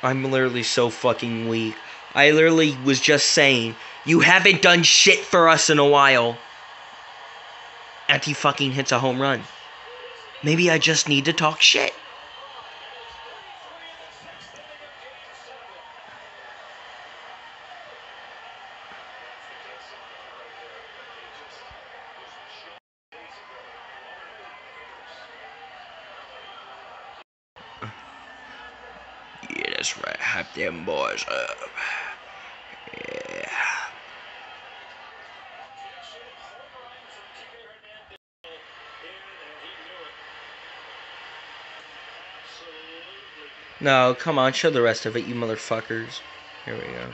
I'm literally so fucking weak. I literally was just saying, you haven't done shit for us in a while. And he fucking hits a home run. Maybe I just need to talk shit. Yeah, that's right. Hype them boys up. Yeah. No, come on, show the rest of it, you motherfuckers. Here we go.